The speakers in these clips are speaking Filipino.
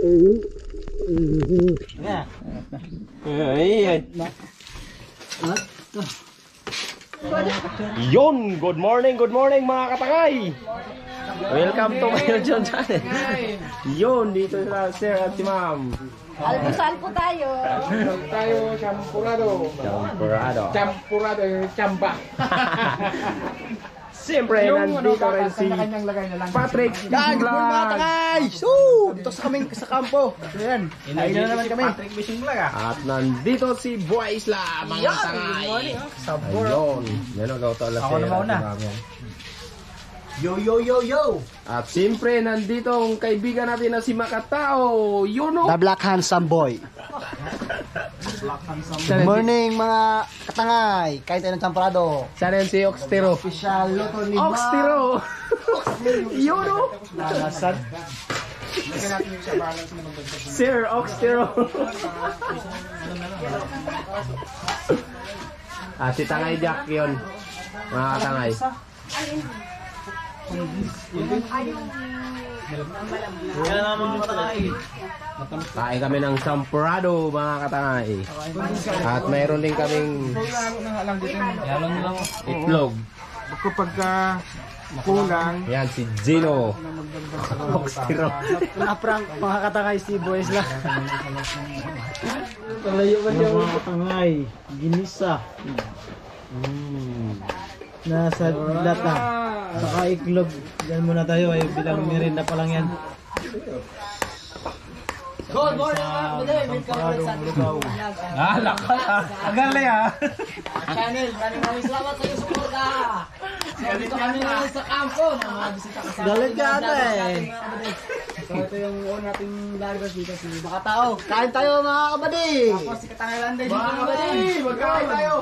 Yun, good morning mga katangay. Welcome to my YouTube channel. Yun, dito sila sir at si ma'am. Almusal po tayo. Tayo champurado. Champurado, chamba. Siyempre, nandito rin si Patrick. Yan, good morning mga takay! Dito sa kaming sa kampo. Ayan, ayun na naman kami. Patrick Fishing Vlog ah. At nandito si Boy Isla, mga tangay. Ayun, niluluto alas Ako na mauna. Yo, yo, yo, yo! At siyempre, nandito ang kaibigan natin na si Makatao. Yun o. The Black Handsome Boy. Good morning mga katangay. Kahit tayo ng champrado. Siya rin si Oxtero. Official luto ni Ma. Oxtero! Yun o. Nalasan. Sir Oxtero. At si Tangay Jack yun. Mga katangay. Kain kami ng sampurado mga katangay. At mayroon din kaming itlog. Kapag kulang, Yan si Gino. Oxtero. Naprank mga katangay si Boys lang. Palayo ba yung mga katangay? Ginisa. Nasa lata. Saka iklog. Diyan muna tayo ay bilang merinda pa lang yan. Good morning mga kapatid! Welcome sa lakas ah. Agalay ah. Channel, maraming salamat sa iyong suporta. So, dito kami ngayon sa kampo na mga bisita kasama. Galit ka ate! So, ito yung una nating vloggers dito si Makatao! Kain tayo mga kapatid! Tapos si Katangalan din dito. Mga kapatid! Magkain tayo!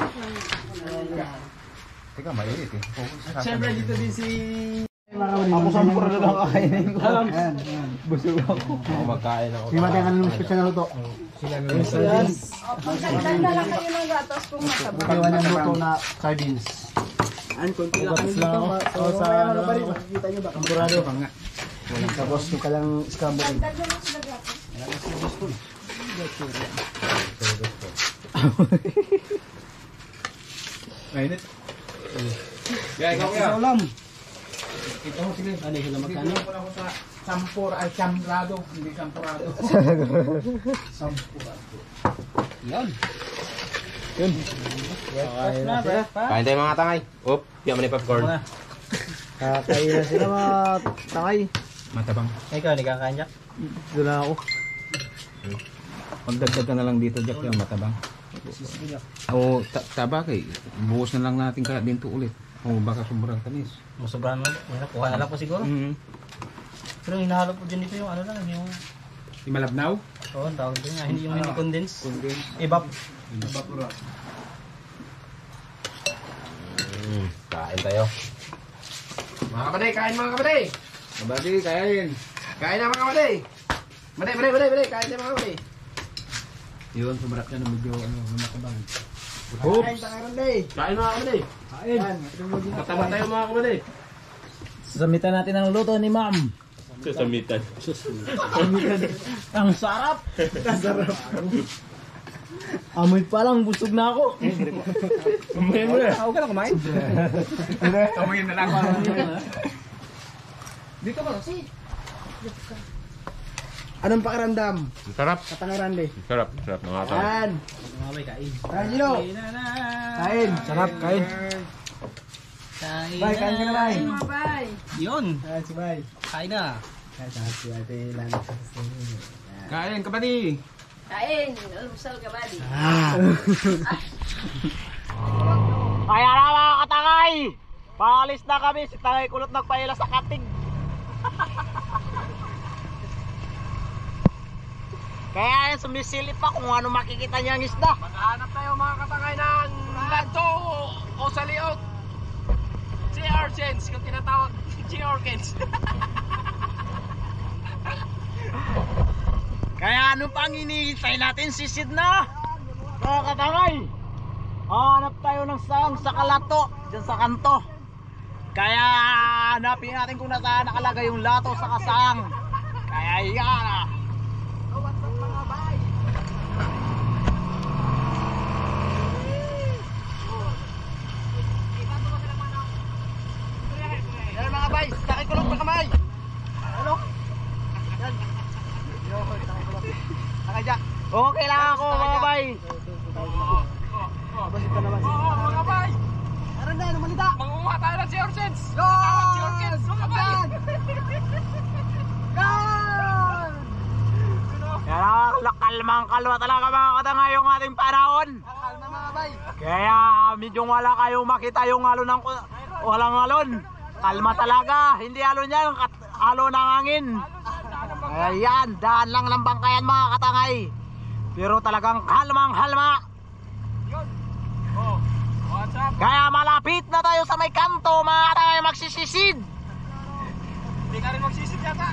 Teka, mailit eh. Siyempre dito din si... Ako sa mukha na lang kakainin ko. Busog ako. Ako magkain ako. Hindi mati ang special na luto. Yes. Magkailan na lang kayo ng gatos kung masabot. Pagkiwan ng luto na sardines. An, konti lang kami dito. Sa makikita nyo ba? Kampurado. Tapos yung kalang scramble. Mainit. Kaya ikaw kaya. Ulam. Ito mo sige. Ano sila magkano? Ako sa champur ay champrado, hindi champurado. Yan. Kain tayo mga tangay. Oop, diyan mo na yung popcorn. Kakain na sila mga tangay. Matabang. Ikaw, hindi kakain Jack? Doon lang ako. Pagdagdag ka na lang dito, Jack, yung matabang. Oo, tabakay. Buhos na lang natin kaya dito ulit. O baka sobrang tamis. Sobrang lang. Kuha na lang po siguro. Pero hinahalo po din dito yung ano lang. Yung... Yung malabnaw? Oo, ang tawag din nga. Hindi yung condense. Evap. Kain tayo. Mga kapatid, kain mga kapatid. Kabady, kain. Kain na mga kapatid. Bade, kain na mga kapatid. Yun, sobrang ka na medyo matabang. Kain, tangaran day. Kain mga kapatid. Kain. Katawa tayo mga kapatid. Sasamitan natin ang luto ni ma'am. Sasamitan. Ang sarap. Sarap. Amoy pa lang, busog na ako. Kumain mo na. Ako ka na kumain? Kamuyin na lang ako. Dito ka kasi. Anong pakiramdam? Sarap. Katangaran day. Sarap mga tangay. Kain. Kain, Gino. Kain. Sarap, kain. Bay, kain ka na, Bay. Bye. Yun. Kain si Bay. Kain na. Kain si Ate Lana. Kain, kabady. Kain. Almusal ka, buddy. Kaya na mga katangay! Paalis na kami, si Tangay Kulot nagpaila sa kating. Kaya sumisilip pa kung ano makikita niya ang isda. Maghanap tayo mga katangay ng lato o saliot. Sea urchins, kung tinatawag sea urchins. Kaya ano pang hinihintay natin, sisid na! Mga katangay! Hanap tayo ng sahang sa kalato, dyan sa kanto. Kaya hanapin natin kung nasaan nakalagay yung lato sa kasang. Kaya yan ah. Nakadya. Okay lang ako mga bay. Basit ka naman. Mga bay. Meron na, numalita. Mangunguha tayo ng Sir Sense. Yun! Mga bay. Kalmang-kalma talaga mga katanga yung ating panahon. Kalma mga bay. Kaya medyo wala kayong makita yung halo ng walang alon. Kalma talaga. Hindi alon yan. Halo ng hangin. Ayan. Daan lang ng bangkayan mga katangay. Pero talagang kalmang-kalma. Kaya malapit na tayo sa may kanto mga katangay magsisisid. Hindi ka rin magsisid yata.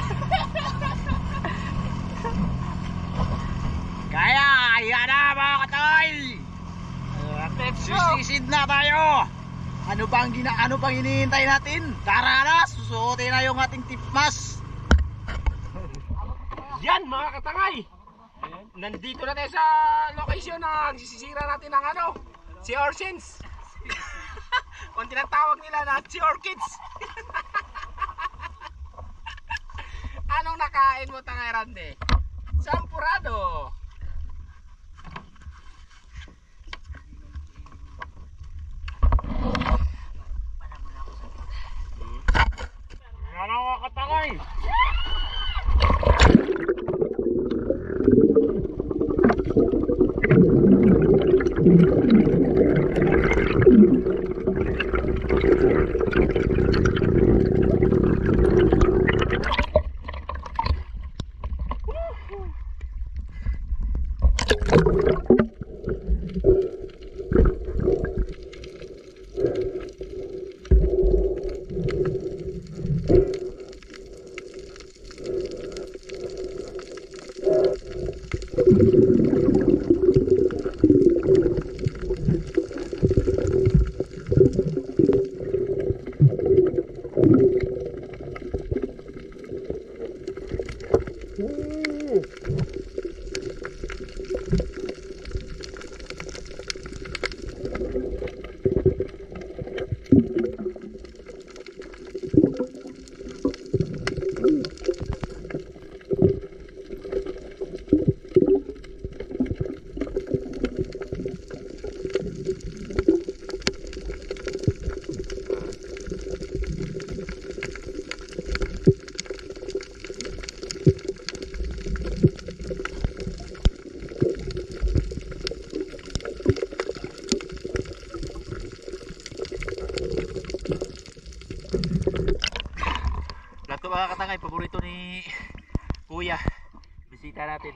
Kaya, yan na mga katay. Sisisid na tayo. Ano pang hinihintay natin? Tara na, susuotin na yung ating tipmas. Yan mga katangay. Nandito na tayo sa location na sisira natin ng ano, si Orsins. Kung tinatawag nila na si Orchids. Anong nakain mo tangay Rande? Sampurado. Ano mga katangay? Lato mga katangay, paborito ni Kuya. Bisita natin.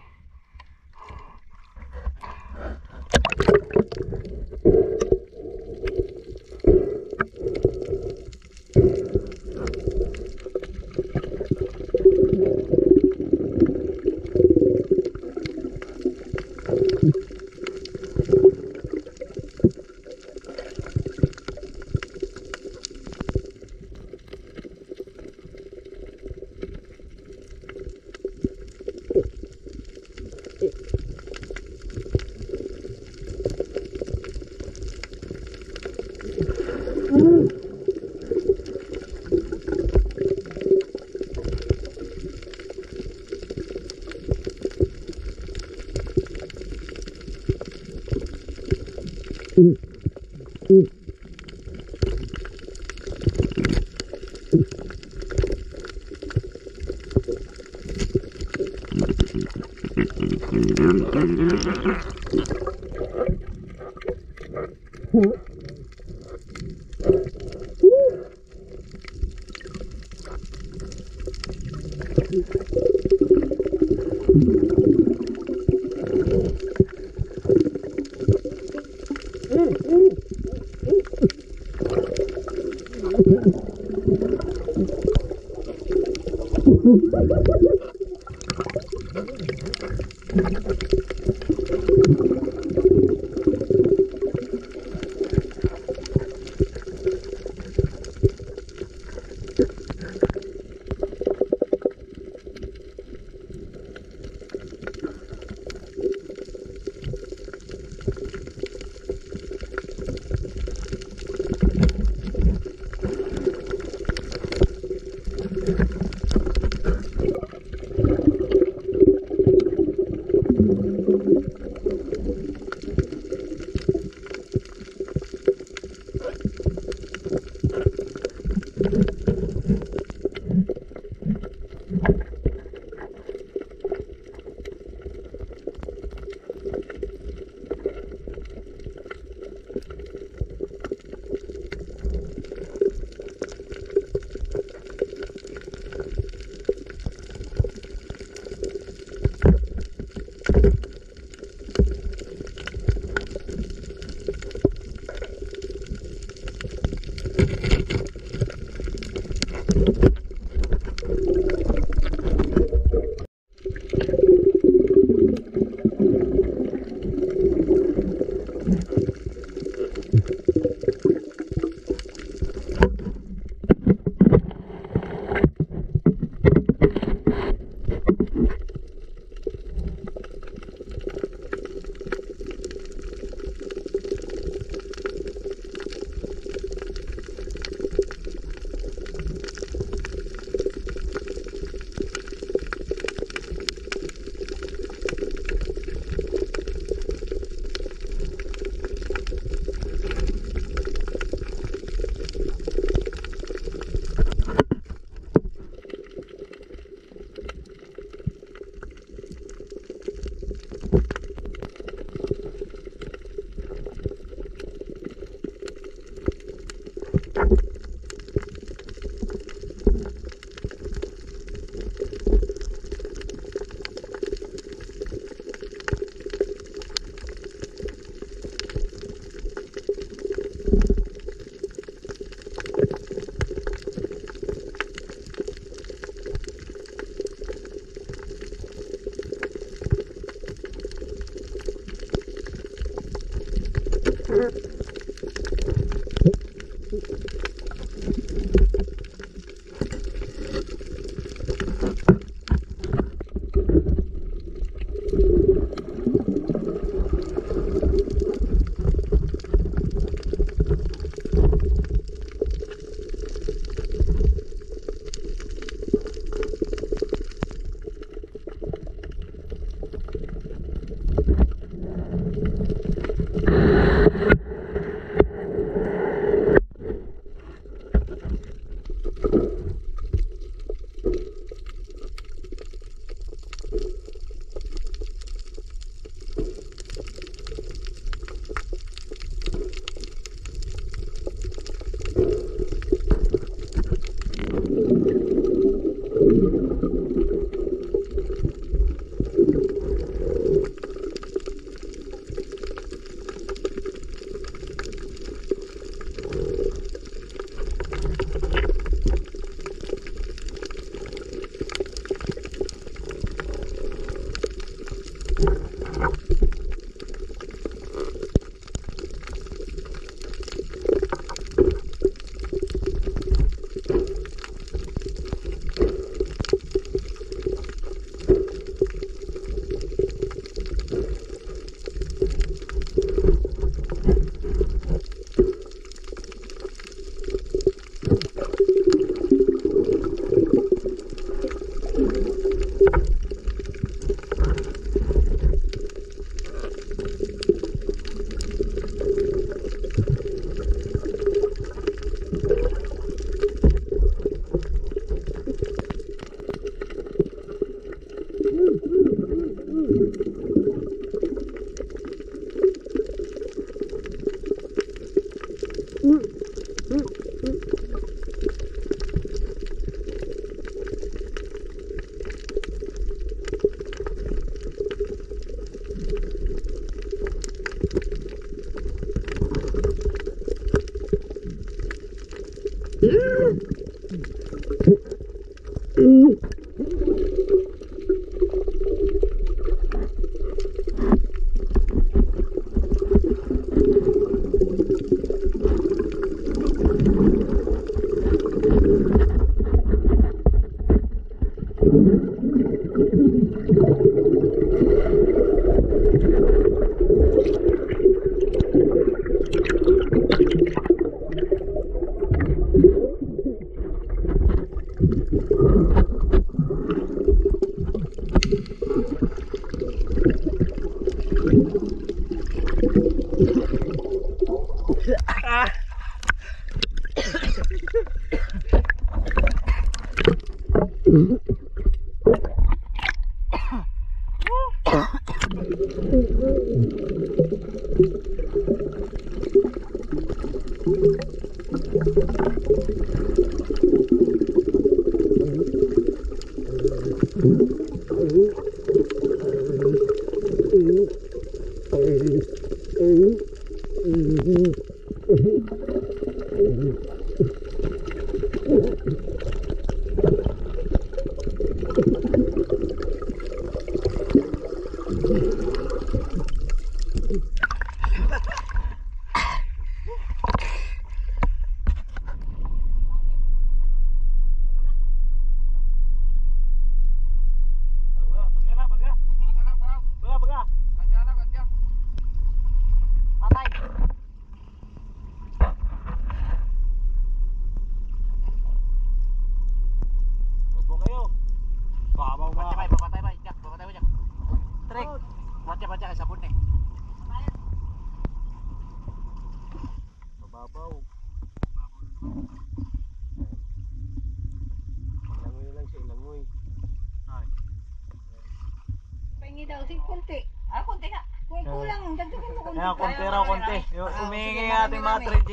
Konti. Umingi ating mga 3G.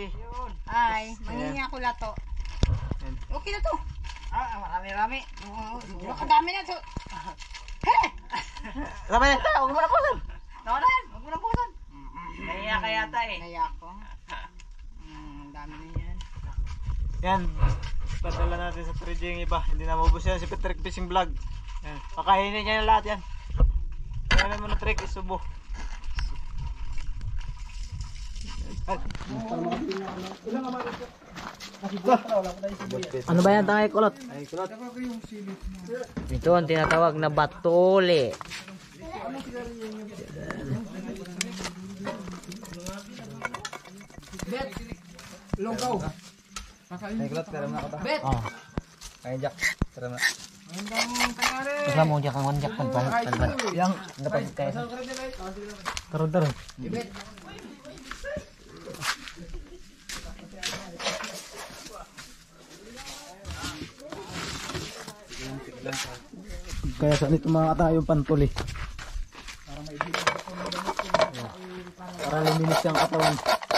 Ay, mangingi ako lato. Okay na to. Marami-rami. Nakadami na to. He! Sabi na, huwag mo na pusan. Nawalan, huwag mo na pusan. Nahiya ka yata eh. Naya ako. Dami na yan. Yan, padala natin sa 3G yung iba. Hindi na maubos yan si Patrick Fishing Vlog. Yan. Kakainin niya yung lahat yan. Kaya mo na trick, isubo. Ano ba yan tangay kulot? Ito ang tinatawag na batole. Longgaw. Oh. Kaya Jack, tara na. Isla mo Jack ang Jack pagbalit. Yang dapat kaya. Taro. Kaya saan ito mga tayong pantuli? Para luminis yung katawan.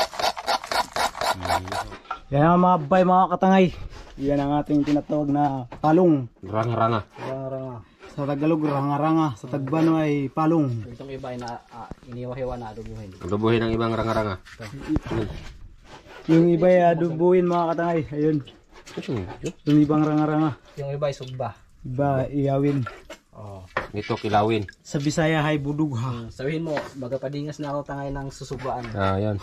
Yan ang mga bay, mga katangay. Yan ang ating tinatawag na palong. Ranga-ranga. Ranga-ranga. Sa Tagalog, ranga-ranga. Sa Tagbano ay palong. Itong iba ay iniwa-hiwa na adubuhin. Adobohin ang ibang ranga-ranga. Yung iba ay adubuhin mga katangay. Ayun. Yung ibang ranga-ranga. Yung iba ay sugba. Iba iyawin. Ito kilawin. Sa Bisaya ay budug ha. Sabihin mo, magapadingas na ako tangay ng susubaan. Ah, yan.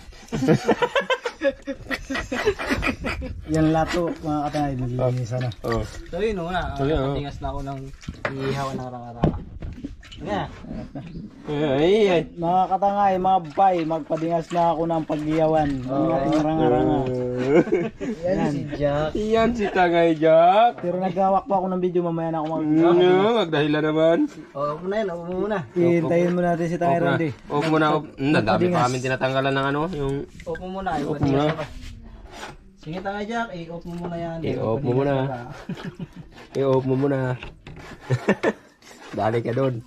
Yan lato mga katangay. Nililinisan na. Oh. Sabihin mo nga, magapadingas na ako ng ihawan ng ranga-ranga. Nga. Ay. Mga katangay, mga bay, magpadingas na ako ng paggiyawan. Ang ating ranga-ranga. Yan si Jack. Yan si Tangay Jack. Pero naghawak pa ako ng video, mamaya na ako Magdahilan naman. Upo na yun, upo muna. Hintayin mo natin si Tangay Randy. Opo muna. Dami pa kami tinatanggalan ng ano. Yung... Upo muna. Opo muna. Sige Tangay Jack, i-off mo muna yan. I-off mo muna. I-off mo muna. Dali ka doon.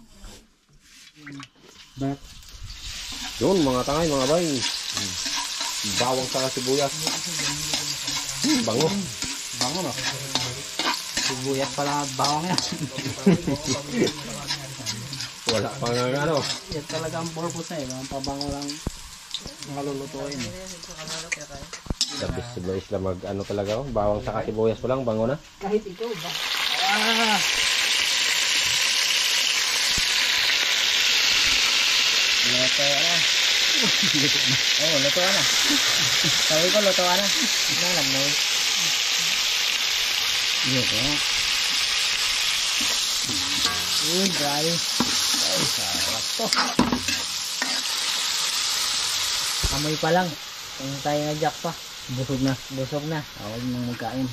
Doon mga tangay, mga bay. Bawang sa sibuyas. Bango. Bango no? Sibuyas pala bawang yan. Wala pa nga ano. Yan talaga ang purpose na eh. Mga pabango lang nakalulutuin eh. Dabis sibuyas lang mag ano talaga. Bawang sa sibuyas pa lang, bango na. Kahit ikaw ba? Luto na. Oh, luto na. Sabi ko luto na. Nalam mo. Luto na. Dry. Ay, sarap to. Amoy pa lang. Kung tayo na Jack pa. Busog na. Busog na. Ako nang magkain.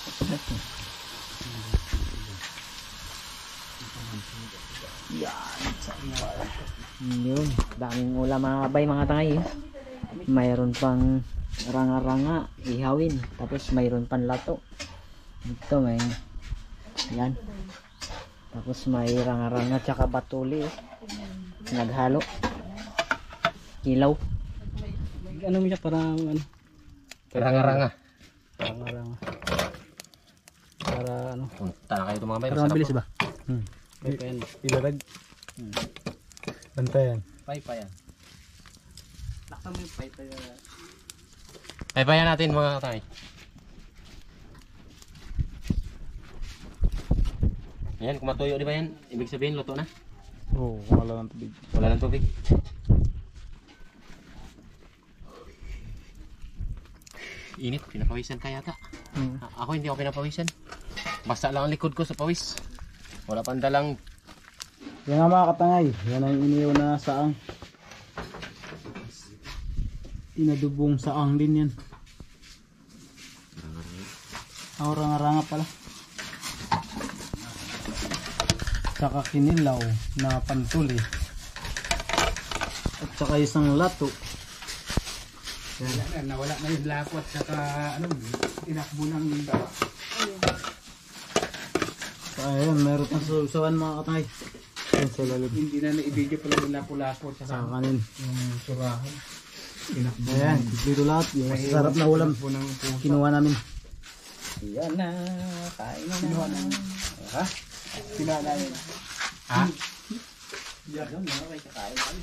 Yun, daming ulam mga bay mga tangay eh. Mayroon pang ranga-ranga, ihawin, tapos mayroon pang lato. Ito may yan. Tapos may ranga-ranga tsaka batuli eh. Naghalo. Kilaw. Ano mo siya parang ano? Ranga-ranga. Ranga-ranga. Para ano? Punta na kayo ito mga bay. Pero mabilis ba? Ilarag. Bantayan. Paypayan. Laksan mo yung paypayan. Paypayan natin mga katangay. Ayan, kung matuyo di ba yan? Ibig sabihin luto na? Oo, wala ng tubig. Wala ng tubig. Init, pinapawisan ka yata. Ako hindi ako pinapawisan. Basta lang ang likod ko sa pawis. Wala pang dalang. Yan nga mga katangay, yan ang iniyaw na saang. Inadubong saang din yan. Ranga-ranga pala. Saka kinilaw na pantuli. At saka isang lato. Yan, nawala na yung lapot saka ano, tinakbo ng dawa. Ayan, meron pang susawan mga katangay. Ayan sa lalim. Hindi na na-i-video pala yung lapo-lapo Sa saka kanin. yung surahan. Tinakbo. Ayan, dito lahat. Yung sarap na ulam. Kinuha namin. Yan na, kain na na. Ha? Sinala yun. Ha? Yan na, may kakain kami.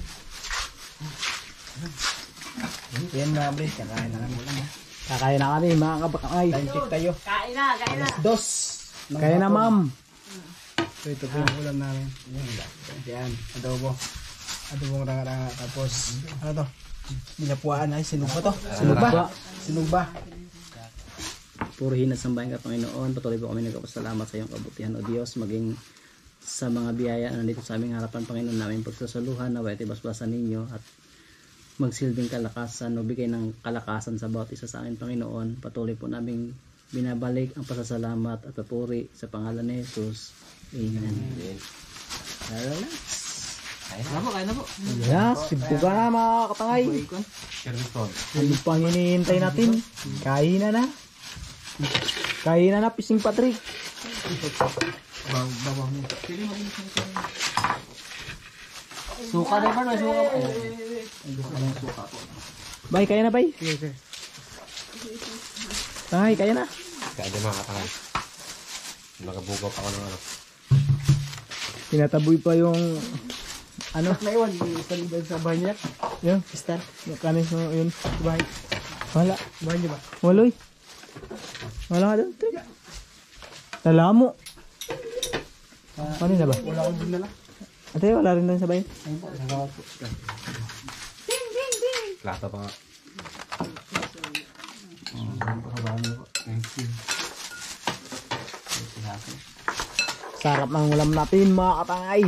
Yan na, bre. Kakain na kami. Kakain na kami, mga kabakangay. Check tayo. Kain na, kain na. Dos. Kaya na, ma'am. So ito po yung ulam namin. Yan. Adobo. Adobong ranga-ranga. Tapos, ano to? Binapuan ay sinugba to. Sinugba. Sinugba. Purihin at sambahin ka, Panginoon. Patuloy po kami nagpapasalamat sa iyong kabutihan, O Diyos, maging sa mga biyaya na nandito sa aming harapan, Panginoon, namin pagsasaluhan, naway basbasan ninyo at magsilbing kalakasan, o bigay ng kalakasan sa bawat isa sa amin, Panginoon. Patuloy po namin binabalik ang pasasalamat at papuri sa pangalan ni Jesus. Amen. Kaya na po. Yes, simpo ka na mga katangay. Ano pang hinihintay natin? Kain na. Kain na, Pising Patrick. Suka na ba? Suka. Bay, kaya na, bay? Tangay, kaya na. Kaya di mga katangay. Nakabugaw pa ako ng ano. Tinataboy pa yung ano? Naiwan sa libad sa banyak. Yung star. Yung kanin so yun. Bahay. Wala. Bahan niyo ba? Waloy. Wala nga doon. Talamo. Kanina ba? Wala akong dinala. Ate, wala rin doon sa bahay. Plato pa nga. Sarap ng ulam natin mga katangay.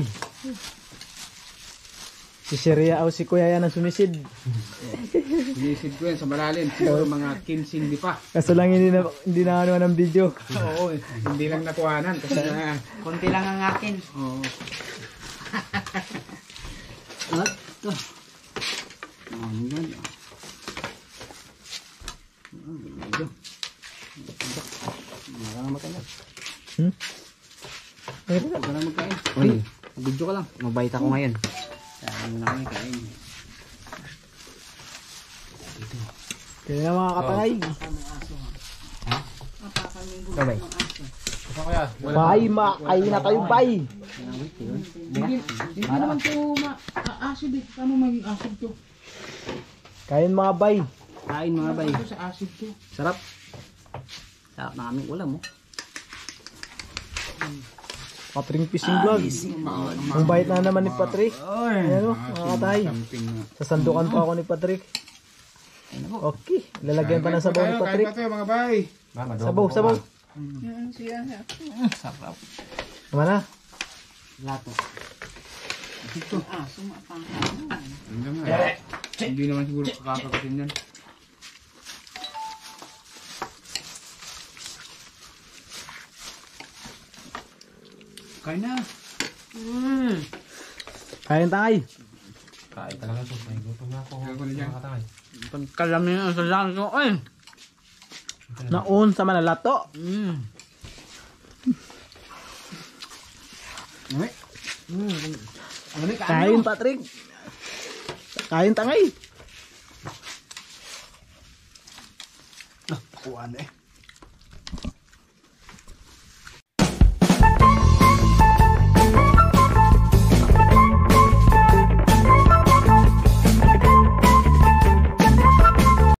Si Sheria o si Kuya yan ang sumisid. Sinisid ko yan sa malalim. Siguro mga 15 hindi pa. Kaso lang hindi na ano ng video. Oo, hindi lang nakuhanan. Kasi Konti lang ang akin. oo. At ito. Ang ganda. Huwag na magkain. Uy, video ka lang. Mabait ako ngayon. Kain mo na kami, kain. Kaya na mga katangay. Sabay. Ito kaya? Bay, kain na kayo, bay. Hindi naman ito acid eh. Paano maging acid to? Kain mga bay. Kain mga bay. Ito sa acid to. Sarap. Sarap na aming ulam, oh. Patrick Fishing Vlog. Ang bait na naman ni Patrick. Ayan o, mga katay. Sasandukan pa ako ni Patrick. Okay, lalagyan pa ng sabaw ni Patrick. Kain pa tayo mga bay. Sabaw. Sarap. Tama na. Lato. Hindi naman siguro kakakasin yan. Kain na. Kain tayo. Kain talaga ito. May gutom na ako. Gagawin na dyan. Pagkalamin ang salang ko. Naun sa manalato. Kain Patrick. Kain tangay. Kuan eh.